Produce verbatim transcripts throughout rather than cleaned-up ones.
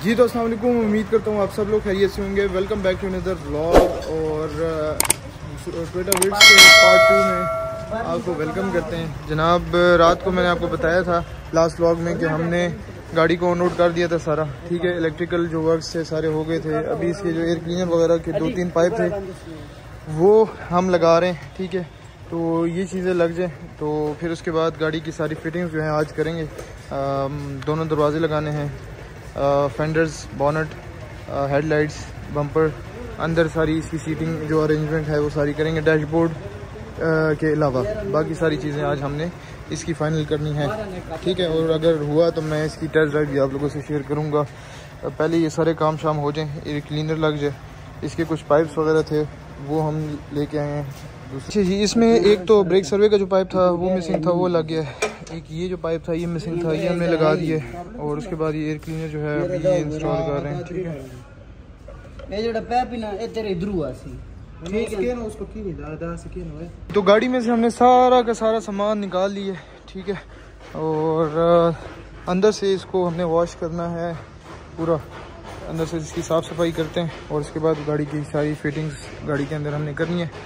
जी तो अस्सलाम वालेकुम, उम्मीद करता हूँ आप सब लोग खैरियत से होंगे। Welcome back to another vlog और ट्विटर विड्स के पार्ट टू में आपको वेलकम करते हैं। जनाब, रात को मैंने आपको बताया था लास्ट व्लॉग में कि हमने गाड़ी को नोट कर दिया था सारा, ठीक है। इलेक्ट्रिकल जो वर्क्स थे सारे हो गए थे। अभी इसके जो एयर क्लीनर वगैरह के दो तीन पाइप थे वो हम लगा रहे हैं, ठीक है। तो ये चीज़ें लग जाएँ तो फिर उसके बाद गाड़ी की सारी फिटिंग्स जो हैं आज करेंगे। आ, दोनों दरवाजे लगाने हैं, फेंडर्स, बॉनेट, हेडलाइट्स, बम्पर, अंदर सारी इसकी सीटिंग जो अरेंजमेंट है वो सारी करेंगे। डैशबोर्ड के अलावा बाकी सारी चीज़ें आज हमने इसकी फ़ाइनल करनी है, ठीक है। और अगर हुआ तो मैं इसकी टेस्ट ड्राइव भी आप लोगों से शेयर करूँगा। पहले ये सारे काम शाम हो जाएँ, एयर क्लीनर लग जाए, इसके कुछ पाइप्स वगैरह थे वो हम लेके आए हैं। अच्छा जी, इसमें एक तो ब्रेक सर्वे का जो पाइप था वो मिसिंग था, वो लग गया है। एक ये जो पाइप था ये मिसिंग था, ये हमने लगा दिया। और उसके बाद ये एयर क्लीनर जो है अभी ये इंस्टॉल कर रहे हैं, ठीक है। ये जो पाइप है ना ये तेरे इधर हुआ सी, ठीक है ना, उसको की नहीं दादा से की ना। तो गाड़ी में से हमने सारा का सारा सामान निकाल लिया, ठीक है। और अंदर से इसको हमने वॉश करना है पूरा, अंदर से इसकी साफ़ सफाई करते हैं। और उसके बाद गाड़ी की सारी फिटिंग्स गाड़ी के अंदर हमने करनी है।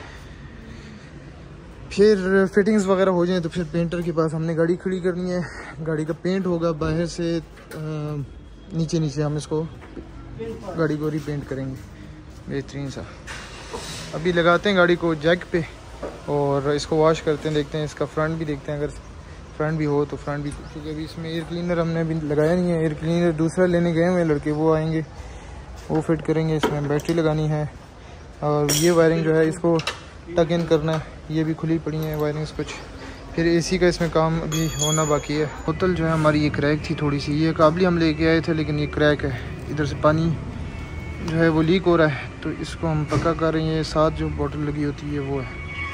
फिर फिटिंग्स वगैरह हो जाए तो फिर पेंटर के पास हमने गाड़ी खड़ी करनी है। गाड़ी का पेंट होगा बाहर से नीचे नीचे, हम इसको गाड़ी को रीपेंट करेंगे बेहतरीन सा। अभी लगाते हैं गाड़ी को जैक पे और इसको वॉश करते हैं, देखते हैं इसका फ्रंट भी देखते हैं, अगर फ्रंट भी हो तो फ्रंट भी, क्योंकि अभी इसमें एयर क्लीनर हमने अभी लगाया नहीं है। एयर क्लीनर दूसरा लेने गए हुए लड़के, वो आएंगे वो फिट करेंगे। इसमें बैटरी लगानी है और ये वायरिंग जो है इसको टक इन करना है, ये भी खुली पड़ी है वायरिंग्स कुछ। फिर एसी का इसमें काम अभी होना बाकी है। बोतल जो है हमारी ये क्रैक थी थोड़ी सी, ये काबली हम लेके आए थे लेकिन ये क्रैक है, इधर से पानी जो है वो लीक हो रहा है, तो इसको हम पक्का कर रहे हैं। साथ जो बोतल लगी होती है वो है।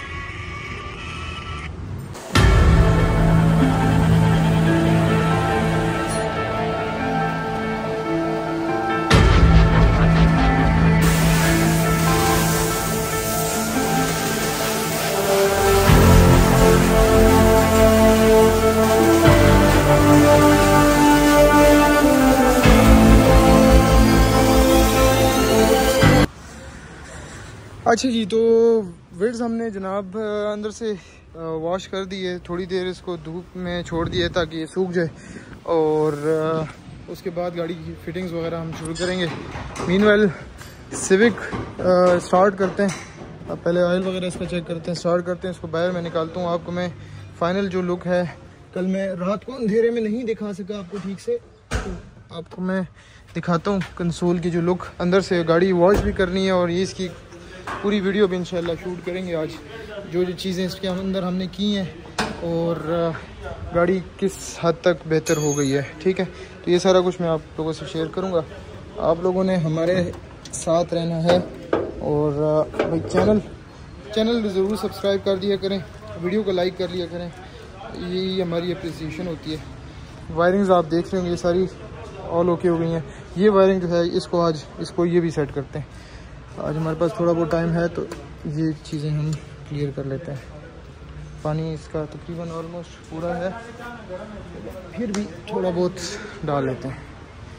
अच्छा जी, तो विड्स हमने जनाब अंदर से वॉश कर दिए, थोड़ी देर इसको धूप में छोड़ दिए ताकि ये सूख जाए। और उसके बाद गाड़ी की फिटिंग्स वगैरह हम शुरू करेंगे। मीनवेल सिविक स्टार्ट करते हैं। अब पहले ऑयल वगैरह इसका चेक करते हैं, स्टार्ट करते हैं, इसको बाहर मैं निकालता हूँ। आपको मैं फ़ाइनल जो लुक है, कल मैं रात को अंधेरे में नहीं दिखा सका आपको ठीक से, तो आपको मैं दिखाता हूँ कंसोल की जो लुक अंदर से। गाड़ी वॉश भी करनी है और ये इसकी पूरी वीडियो भी इंशाल्लाह शूट करेंगे आज, जो जो चीज़ें इसके अंदर हमने की हैं और गाड़ी किस हद तक बेहतर हो गई है, ठीक है। तो ये सारा कुछ मैं आप लोगों से शेयर करूंगा। आप लोगों ने हमारे साथ रहना है और भाई चैनल चैनल ज़रूर सब्सक्राइब कर दिया करें, वीडियो को लाइक कर लिया करें, यही हमारी अप्रिसिएशन होती है। वायरिंग्स आप देख रहे होंगे ये सारी ऑल ओके हो गई हैं। ये वायरिंग जो है इसको आज इसको ये भी सेट करते हैं। आज हमारे पास थोड़ा बहुत टाइम है तो ये चीज़ें हम क्लियर कर लेते हैं। पानी इसका तकरीबन ऑलमोस्ट पूरा है, फिर भी थोड़ा बहुत डाल लेते हैं।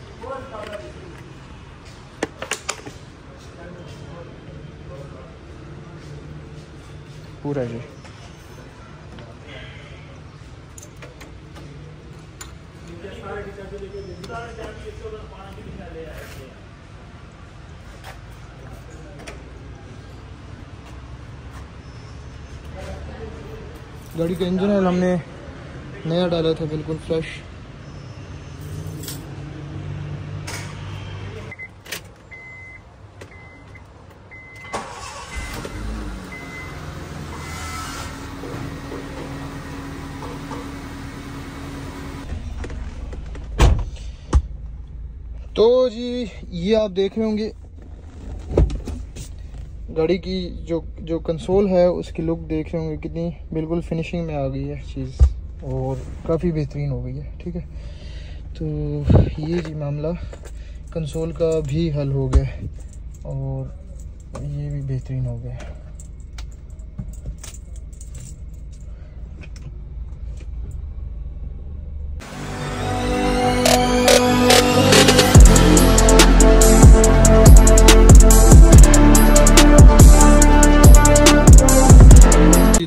पूरा जी गाड़ी का इंजन ऑयल हमने नया डाला था, बिल्कुल फ्रेश। तो जी ये आप देख रहे होंगे गाड़ी की जो जो कंसोल है उसकी लुक देख रहे होंगे कितनी बिल्कुल फिनिशिंग में आ गई है चीज़, और काफ़ी बेहतरीन हो गई है, ठीक है। तो ये जी मामला कंसोल का भी हल हो गया और ये भी बेहतरीन हो गया।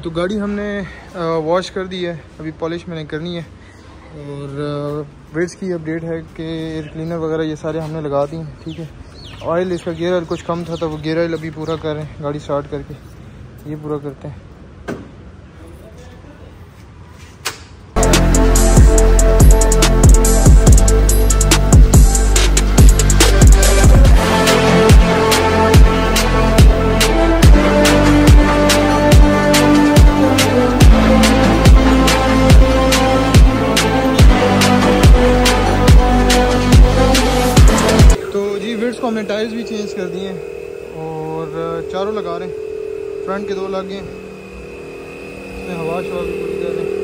तो गाड़ी हमने वॉश कर दी है, अभी पॉलिश मैंने करनी है। और वेट्स की अपडेट है कि एयर क्लीनर वगैरह ये सारे हमने लगा दिए हैं, ठीक है। ऑयल इसका गियर ऑयल कुछ कम था तो वो गियर ऑयल अभी पूरा कर रहे हैं, गाड़ी स्टार्ट करके ये पूरा करते हैं। हमने टायर्स भी चेंज कर दिए हैं और चारों लगा रहे हैं, फ्रंट के दो लग गए, इसमें हवा शवा भी पूरी कर रहे हैं।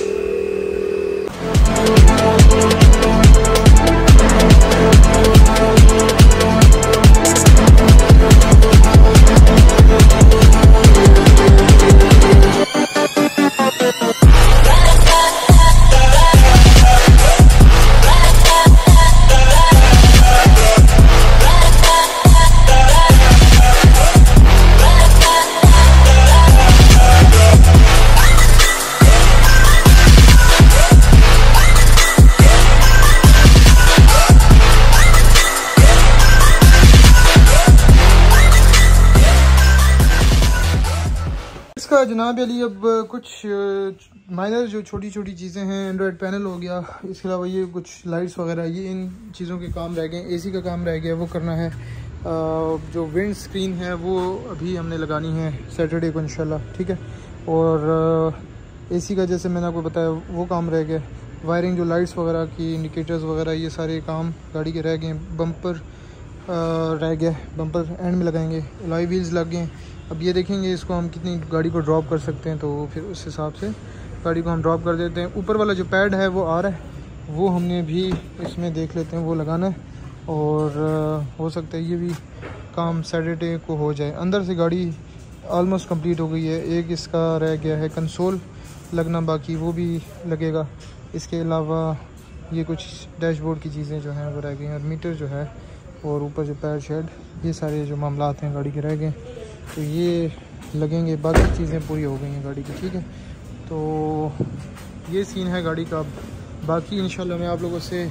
इसका जनाब अली अब कुछ माइनर जो छोटी छोटी चीज़ें हैं, एंड्रॉयड पैनल हो गया, इसके अलावा ये कुछ लाइट्स वगैरह, ये इन चीज़ों के काम रह गए। एसी का काम रह गया, वो करना है। जो विंड स्क्रीन है वो अभी हमने लगानी है सैटरडे को इंशाल्लाह, ठीक है। और एसी का जैसे मैंने आपको बताया वो काम रह गया। वायरिंग जो लाइट्स वगैरह की, इंडिकेटर्स वगैरह, ये सारे काम गाड़ी के रह गए। बम्पर रह गया, बम्पर एंड में लगाएंगे। अलॉय व्हील्स लग गए। अब ये देखेंगे इसको हम कितनी गाड़ी को ड्रॉप कर सकते हैं, तो फिर उस हिसाब से गाड़ी को हम ड्रॉप कर देते हैं। ऊपर वाला जो पैड है वो आ रहा है, वो हमने भी इसमें देख लेते हैं, वो लगाना है। और हो सकता है ये भी काम सैटरडे को हो जाए। अंदर से गाड़ी ऑलमोस्ट कंप्लीट हो गई है। एक इसका रह गया है कंसोल लगना बाकी, वो भी लगेगा। इसके अलावा ये कुछ डैशबोर्ड की चीज़ें जो हैं वो रह गई हैं, और मीटर जो है, और ऊपर जो पैड शेड, ये सारे जो मामलात हैं गाड़ी के रह गए, तो ये लगेंगे। बाकी चीज़ें पूरी हो गई हैं गाड़ी की, ठीक है। तो ये सीन है गाड़ी का। बाकी इंशाल्लाह मैं आप लोगों से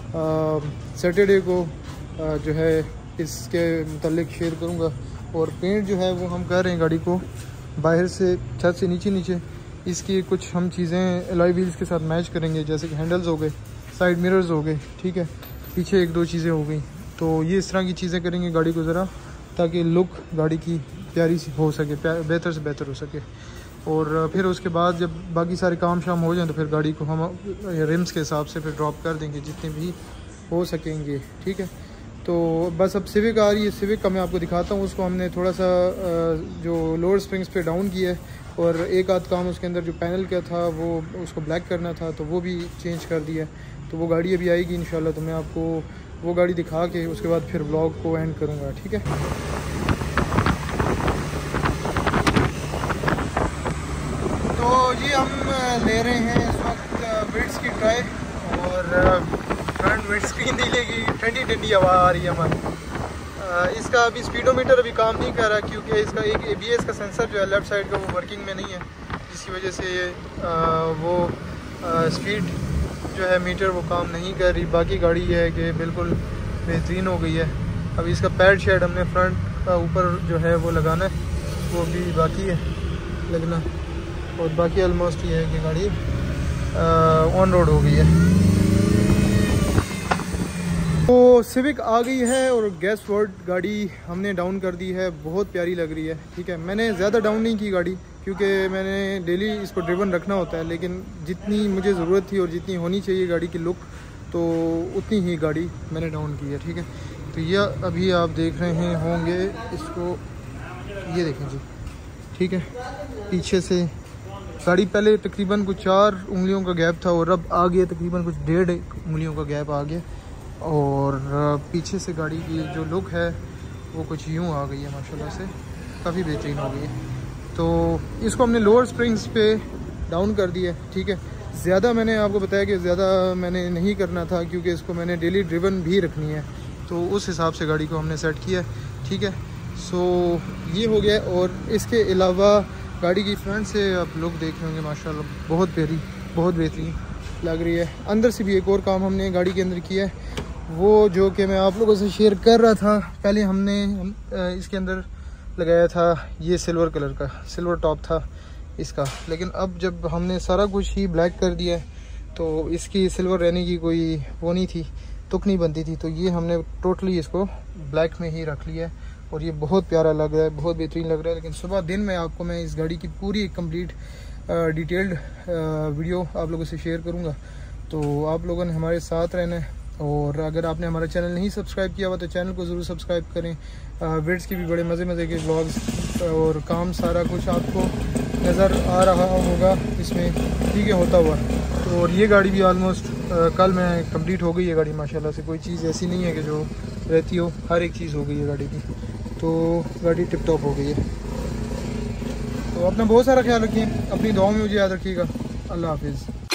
सैटरडे को आ, जो है इसके मुतालिक शेयर करूँगा। और पेंट जो है वो हम कर रहे हैं गाड़ी को बाहर से, छत से नीचे नीचे। इसकी कुछ हम चीज़ें अलॉय व्हील्स के साथ मैच करेंगे, जैसे कि हैंडल्स हो गए, साइड मिरर्स हो गए, ठीक है। पीछे एक दो चीज़ें हो गई, तो ये इस तरह की चीज़ें करेंगे गाड़ी को ज़रा, ताकि लुक गाड़ी की प्यारी सी हो सके, बेहतर से बेहतर हो सके। और फिर उसके बाद जब बाकी सारे काम शाम हो जाए तो फिर गाड़ी को हम रिम्स के हिसाब से फिर ड्रॉप कर देंगे जितने भी हो सकेंगे, ठीक है। तो बस अब सिविक आ रही है, सिविक का मैं आपको दिखाता हूँ। उसको हमने थोड़ा सा जो लोअर स्प्रिंग्स पे डाउन किया है, और एक आध काम उसके अंदर जो पैनल का था वो उसको ब्लैक करना था, तो वो भी चेंज कर दिया। तो वो गाड़ी अभी आएगी इंशाल्लाह, तो मैं आपको वो गाड़ी दिखा के उसके बाद फिर व्लॉग को एंड करूँगा, ठीक है। तो जी हम ले रहे हैं इस वक्त विंड्स की ट्राई, और फ्रंट विंड स्क्रीन नहीं लेगी, ठंडी ठंडी हवा आ रही है हमारी। इसका अभी स्पीडोमीटर अभी काम नहीं कर रहा, क्योंकि इसका एक ए बी एस का सेंसर जो है लेफ़्ट साइड का वो वर्किंग में नहीं है, जिसकी वजह से ये आ, वो आ, स्पीड जो है मीटर वो काम नहीं कर रही। बाकी गाड़ी ये है कि बिल्कुल बेहतरीन हो गई है। अभी इसका पैड शेड हमने फ्रंट का ऊपर जो है वो लगाना है, वो भी बाकी है लगना। और बाकी ऑलमोस्ट ये है कि गाड़ी ऑन रोड हो गई है। तो सिविक आ गई है और गैस वर्ड गाड़ी हमने डाउन कर दी है, बहुत प्यारी लग रही है, ठीक है। मैंने ज़्यादा डाउन नहीं की गाड़ी, क्योंकि मैंने डेली इसको ड्रिवन रखना होता है, लेकिन जितनी मुझे ज़रूरत थी और जितनी होनी चाहिए गाड़ी की लुक, तो उतनी ही गाड़ी मैंने डाउन की है, ठीक है। तो यह अभी आप देख रहे हैं होंगे इसको, ये देखें जी, ठीक है। पीछे से गाड़ी पहले तकरीबन कुछ चार उंगलियों का गैप था, और अब आ गया तकरीबन कुछ डेढ़ उंगलियों का गैप आ गया। और पीछे से गाड़ी की जो लुक है वो कुछ यूँ आ गई है, माशाल्लाह से काफ़ी बेहतरीन हो गई है। तो इसको हमने लोअर स्प्रिंग्स पे डाउन कर दिया है, ठीक है। ज़्यादा मैंने आपको बताया कि ज़्यादा मैंने नहीं करना था, क्योंकि इसको मैंने डेली ड्रिवन भी रखनी है, तो उस हिसाब से गाड़ी को हमने सेट किया है, ठीक है। सो ये हो गया। और इसके अलावा गाड़ी की फ्रंट से आप लोग देख रहे होंगे माशाल्लाह बहुत प्यारी, बहुत बेहतरीन लग रही है। अंदर से भी एक और काम हमने गाड़ी के अंदर किया है, वो जो कि मैं आप लोगों से शेयर कर रहा था। पहले हमने इसके अंदर लगाया था ये सिल्वर कलर का, सिल्वर टॉप था इसका, लेकिन अब जब हमने सारा कुछ ही ब्लैक कर दिया है तो इसकी सिल्वर रहने की कोई वो नहीं थी, तुक नहीं बनती थी, तो ये हमने टोटली इसको ब्लैक में ही रख लिया है और ये बहुत प्यारा लग रहा है, बहुत बेहतरीन लग रहा है। लेकिन सुबह दिन में आपको मैं इस गाड़ी की पूरी कंप्लीट डिटेल्ड वीडियो आप लोगों से शेयर करूँगा, तो आप लोगों ने हमारे साथ रहना है। और अगर आपने हमारा चैनल नहीं सब्सक्राइब किया हुआ तो चैनल को ज़रूर सब्सक्राइब करें। विड्स की भी बड़े मज़े मज़े के व्लॉग्स और काम सारा कुछ आपको नज़र आ रहा होगा इसमें, ठीक है, होता हुआ। तो और ये गाड़ी भी ऑलमोस्ट कल में कंप्लीट हो गई है गाड़ी माशाल्लाह से, कोई चीज़ ऐसी नहीं है कि जो रहती हो, हर एक चीज़ हो गई है गाड़ी की, तो गाड़ी टिप टॉप हो गई है। तो अपना बहुत सारा ख्याल रखिए, अपनी दुआओं में मुझे याद रखिएगा। अल्लाह हाफिज़।